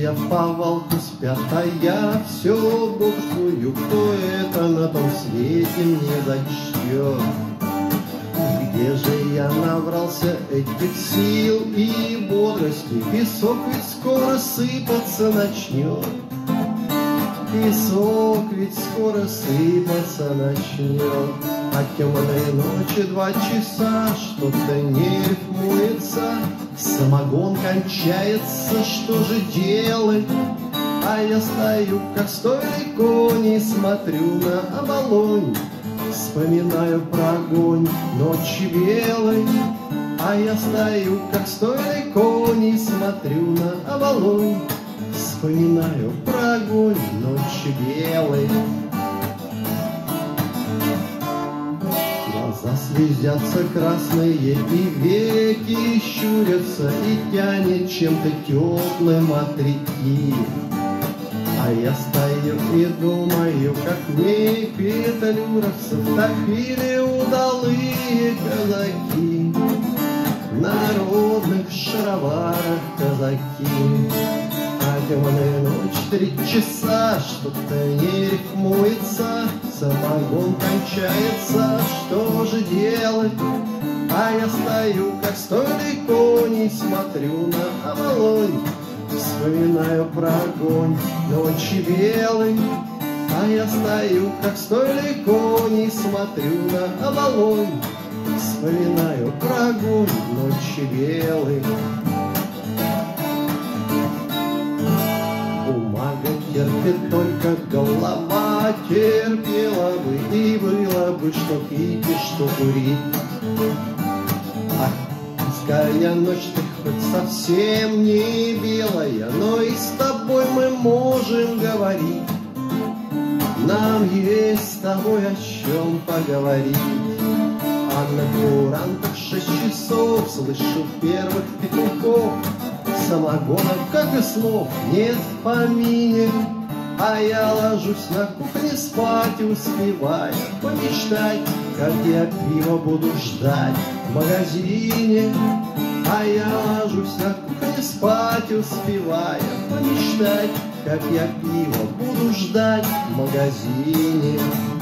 Все повалку спят, а я все бодрствую. Кто это на том свете мне зачтет? Где же я набрался этих сил и бодрости? Песок ведь скоро сыпаться начнет. Песок ведь скоро сыпаться начнет. А темной ночи 2 часа что-то не рифмуется. Самогон кончается, что же делать? А я стою, как стойлый конь, и смотрю на оболонь. Вспоминаю про огонь ночи белой. А я стою, как стойлый конь, и смотрю на оболонь. Вспоминаю про огонь ночи белой. Глаза слезятся красные, и веки щурятся, и тянет чем-то теплым от реки. А я стою и думаю, как мне петлюровцев топили удалые казаки. В народных шароварах казаки. А темная ночь 3 часа, что-то не рифмуется. Самогон кончается, что же делать? А я стою, как стойлый конь, и смотрю на оболонь. Вспоминаю про огонь ночи белой. А я стою, как стойлый конь, и смотрю на оболонь. Вспоминаю про огонь ночи белой. Бумага терпит, только голова терпела бы, и было бы что пить и что курить. Ах, ночь ты хоть совсем не белая, но и с тобой мы можем говорить. Нам есть с тобой о чем поговорить. А на курантах 6 часов слышу первых петухов. Самогона, как и слов, нет в помине. А я ложусь на кухне спать, успевая помечтать, как я пиво буду ждать в магазине. А я ложусь на кухне спать, успевая помечтать, как я пиво буду ждать в магазине.